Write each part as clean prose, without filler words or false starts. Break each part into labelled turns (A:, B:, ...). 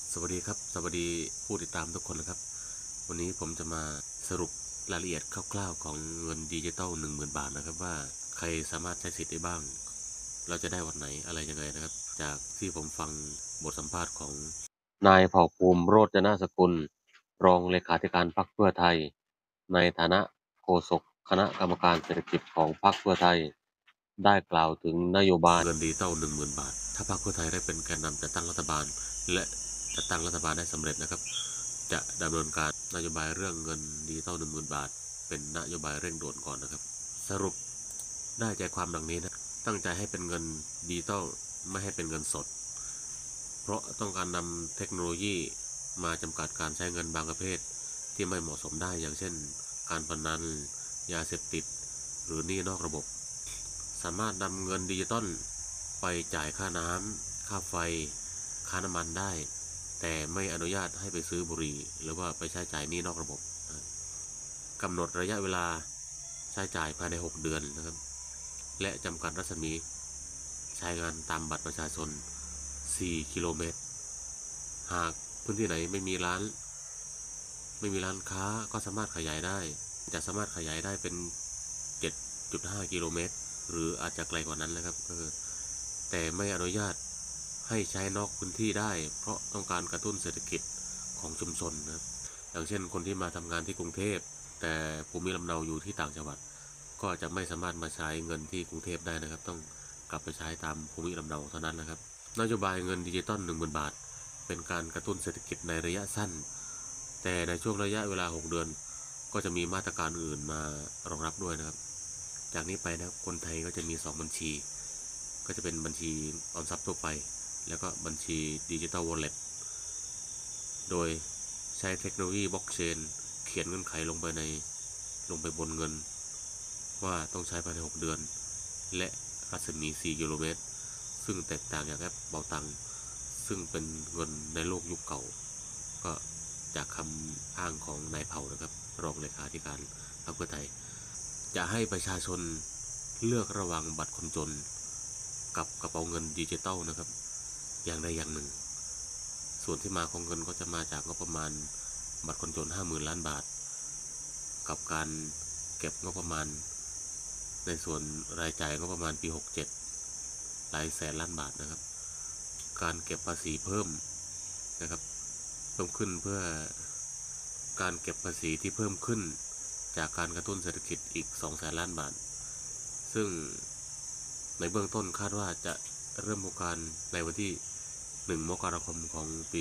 A: สวัสดีครับสวัสดีผู้ติดตามทุกคนนะครับวันนี้ผมจะมาสรุปรายละเอียดคร่าวๆของเงินดิจิตอล 10,000 บาทนะครับว่าใครสามารถใช้สิทธิ์ได้บ้างเราจะได้วันไหนอะไรยังไงนะครับจากที่ผมฟังบทสัมภาษณ์ของนายเผ่าภูมิโรจนสกุลรองเลขาธิการพรรคเพื่อไทยในฐานะโฆษกคณะกรรมการเศรษฐกิจของพรรคเพื่อไทยได้กล่าวถึงนโยบายเงินดิจิตอล 10,000 บาทถ้าพรรคเพื่อไทยได้เป็นแกนนำจัดตั้งรัฐบาลและจัดตั้งรัฐบาลได้สำเร็จนะครับจะดำเนินการนโยบายเรื่องเงินดิจิตอล 10,000 บาทเป็นนโยบายเร่งด่วนก่อนนะครับสรุปได้ใจความดังนี้นะตั้งใจให้เป็นเงินดิจิตอลไม่ให้เป็นเงินสดเพราะต้องการนำเทคโนโลยีมาจำกัดการใช้เงินบางประเภทที่ไม่เหมาะสมได้อย่างเช่นการพนันยาเสพติดหรือหนี้นอกระบบสามารถนำเงินดิจิตอลไปจ่ายค่าน้ำค่าไฟค่าน้ำมันได้แต่ไม่อนุญาตให้ไปซื้อบุหรี่หรือว่าไปใช้จ่ายหนี้นอกระบบกำหนดระยะเวลาใช้จ่ายภายใน6 เดือนนะครับและจำกัดรัศมีใช้งานตามบัตรประชาชน4 กิโลเมตรหากพื้นที่ไหนไม่มีร้านค้าก็สามารถขยายได้จะสามารถขยายได้เป็น 7.5 กิโลเมตรหรืออาจจะไกลกว่านั้นนะครับแต่ไม่อนุญาตให้ใช้นอกพื้นที่ได้เพราะต้องการกระตุ้นเศรษฐกิจของชุมชนนะครับอย่างเช่นคนที่มาทำงานที่กรุงเทพแต่ภูมิลำเนาอยู่ที่ต่างจังหวัดก็จะไม่สามารถมาใช้เงินที่กรุงเทพได้นะครับต้องกลับไปใช้ตามภูมิลำเนาเท่านั้นนะครับนโยบายเงินดิจิตอล 10,000 บาทเป็นการกระตุ้นเศรษฐกิจในระยะสั้นแต่ในช่วงระยะเวลา6 เดือนก็จะมีมาตรการอื่นมารองรับด้วยนะครับจากนี้ไปนะครับคนไทยก็จะมี2 บัญชีก็จะเป็นบัญชีออมทรัพย์ทั่วไปแล้วก็บัญชีดิจิตอลวอลเล็ตโดยใช้เทคโนโลยีบล็อกเชนเขียนเงื่อนไขลงไปบนเงินว่าต้องใช้ภายใน6 เดือนและรัศมี4 กิโลเมตรซึ่งแตกต่างจากแอปเป๋าตังค์ซึ่งเป็นเงินในโลกยุคเก่าก็จากคำอ้างของนายเผ่านะครับรองเลขาธิการพรรคเพื่อไทยจะให้ประชาชนเลือกระหว่างบัตรคนจนกับกระเป๋าเงินดิจิตอลนะครับอย่างใดอย่างหนึ่งส่วนที่มาของเงินก็จะมาจากงบประมาณบัตรคนจน 50,000 ล้านบาทกับการเก็บงบประมาณในส่วนรายจ่ายงบประมาณปี67หลายแสนล้านบาทนะครับการเก็บภาษีเพิ่มนะครับเพิ่มขึ้นเพื่อการเก็บภาษีที่เพิ่มขึ้นจากการกระตุ้นเศรษฐกิจอีก200,000 ล้านบาทซึ่งในเบื้องต้นคาดว่าจะเริ่มโครงการในวันที่1 มกราคมของปี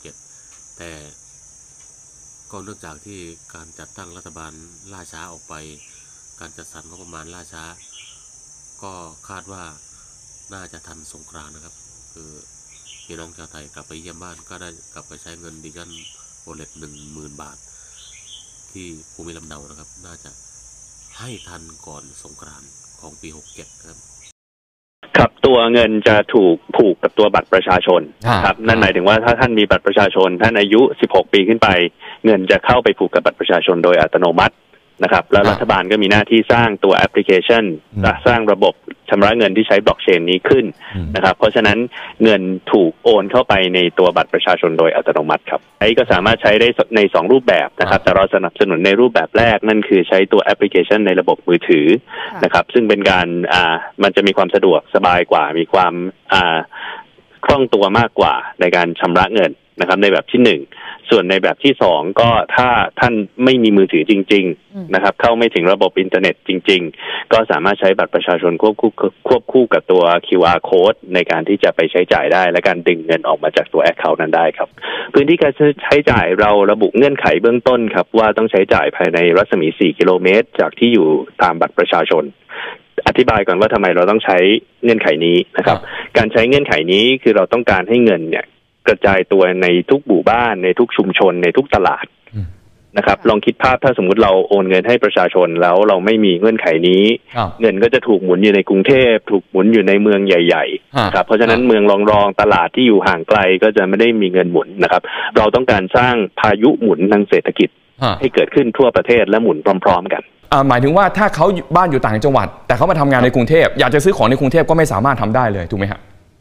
A: 2567แต่ก็เนื่องจากที่การจัดตั้งรัฐบาลล่าช้าออกไปการจัดสรรงบประมาณล่าช้าก็คาดว่าน่าจะทันสงกรานต์นะครับคือพี่น้องชาวไทยกลับไปเยี่ยมบ้านก็ได้กลับไปใช้เงินดิจิทัลวอลเล็ต 10,000 บาทที่ภูมิลำเนานะครับน่าจะให้ทันก่อนสงกรานต์ของปี67ครับ
B: ครับตัวเงินจะถูกผูกกับตัวบัตรประชาชนครับนั่นหมายถึงว่าถ้าท่านมีบัตรประชาชนท่านอายุ16 ปีขึ้นไปเงินจะเข้าไปผูกกับบัตรประชาชนโดยอัตโนมัตินะครับแล้วรัฐบาลก็มีหน้าที่สร้างตัวแอปพลิเคชันสร้างระบบชำระเงินที่ใช้บล็อกเชนนี้ขึ้นนะครับเพราะฉะนั้นเงินถูกโอนเข้าไปในตัวบัตรประชาชนโดยอัตโนมัติครับไอ้ก็สามารถใช้ได้ใน2 รูปแบบนะครับแต่เราสนับสนุนในรูปแบบแรกนั่นคือใช้ตัวแอปพลิเคชันในระบบมือถือนะครับซึ่งเป็นการมันจะมีความสะดวกสบายกว่ามีความคล่องตัวมากกว่าในการชำระเงินนะครับในแบบที่1ส่วนในแบบที่2ก็ถ้าท่านไม่มีมือถือจริงๆนะครับเข้าไม่ถึงระบบอินเทอร์เน็ตจริงๆก็สามารถใช้บัตรประชาชนควบคู่กับตัว QR code ในการที่จะไปใช้จ่ายได้และการดึงเงินออกมาจากตัว account นั้นได้ครับพื้นที่การใช้จ่ายเราระบุเงื่อนไขเบื้องต้นครับว่าต้องใช้จ่ายภายในรัศมี4 กิโลเมตรจากที่อยู่ตามบัตรประชาชนอธิบายก่อนว่าทำไมเราต้องใช้เงื่อนไขนี้นะครับการใช้เงื่อนไขนี้คือเราต้องการให้เงินเนี่ยกระจายตัวในทุกหมู่บ้านในทุกชุมชนในทุกตลาดนะครับลองคิดภาพถ้าสมมุติเราโอนเงินให้ประชาชนแล้วเราไม่มีเงื่อนไขนี้เงินก็จะถูกหมุนอยู่ในกรุงเทพถูกหมุนอยู่ในเมืองใหญ่ๆครับเพราะฉะนั้นเมืองรองๆตลาดที่อยู่ห่างไกลก็จะไม่ได้มีเงินหมุนนะครับเราต้องการสร้างพายุหมุนทางเศรษฐกิจให้เกิดขึ้นทั่วประเทศและหมุนพร้อมๆกัน
C: หมายถึงว่าถ้าเขาบ้านอยู่ต่างจังหวัดแต่เขามาทำงานในกรุงเทพอยากจะซื้อของในกรุงเทพก็ไม่สามารถทำได้เลยถูกไหมฮะ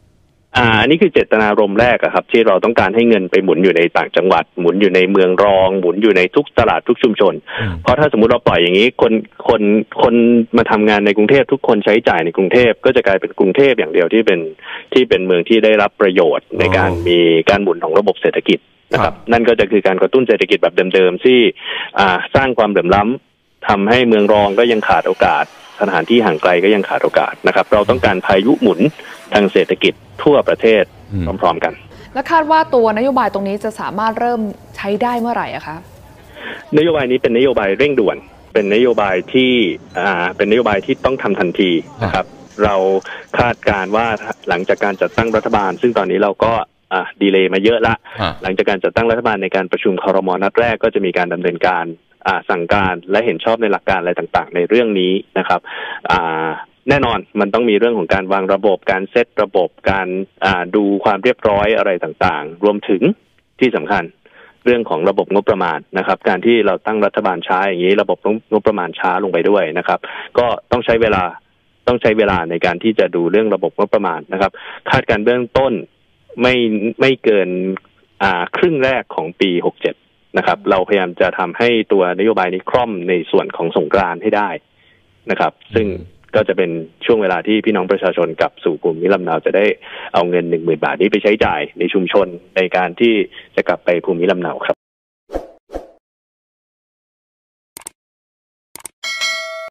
B: อันนี้คือเจตนารมณ์แรกครับที่เราต้องการให้เงินไปหมุนอยู่ในต่างจังหวัดหมุนอยู่ในเมืองรองหมุนอยู่ในทุกตลาดทุกชุมชนเพราะถ้าสมมติเราปล่อยอย่างนี้คนมาทำงานในกรุงเทพทุกคนใช้จ่ายในกรุงเทพก็จะกลายเป็นกรุงเทพอย่างเดียวที่เป็นเมืองที่ได้รับประโยชน์ในการมีการหมุนของระบบเศรษฐกิจนะครับนั่นก็จะคือการกระตุ้นเศรษฐกิจแบบเดิมๆที่สร้างความเหลื่อมล้ำทำให้เมืองรองก็ยังขาดโอกาสสถานที่ห่างไกลก็ยังขาดโอกาสนะครับเราต้องการพายุหมุนทางเศรษฐกิจทั่วประเทศพร้อมๆกัน
C: และคาดว่าตัวนโยบายตรงนี้จะสามารถเริ่มใช้ได้เมื่อไหร่อะคะ
B: นโยบายนี้เป็นนโยบายเร่งด่วนเป็นนโยบายที่ต้องทำทันทีนะครับเราคาดการว่าหลังจากการจัดตั้งรัฐบาลซึ่งตอนนี้เราก็ดีเลย์มาเยอะละหลังจากการจัดตั้งรัฐบาลในการประชุมครม.นัดแรกก็จะมีการดำเนินการสั่งการและเห็นชอบในหลักการอะไรต่างๆในเรื่องนี้นะครับแน่นอนมันต้องมีเรื่องของการวางระบบการเซตระบบการดูความเรียบร้อยอะไรต่างๆรวมถึงที่สำคัญเรื่องของระบบงบประมาณนะครับการที่เราตั้งรัฐบาลช้าอย่างนี้ระบบงบประมาณช้าลงไปด้วยนะครับก็ต้องใช้เวลาในการที่จะดูเรื่องระบบงบประมาณนะครับคาดการเบื้องต้นไม่เกินครึ่งแรกของปี67นะครับเราพยายามจะทำให้ตัวนโยบายนี้คล่อมในส่วนของสงกรานต์ให้ได้นะครับซึ่งก็จะเป็นช่วงเวลาที่พี่น้องประชาชนกลับสู่ภูมิลำเนาจะได้เอาเงิน 10,000 บาทนี้ไปใช้จ่ายในชุมชนในการที่จะกลับไปภูมิลำเนาครับ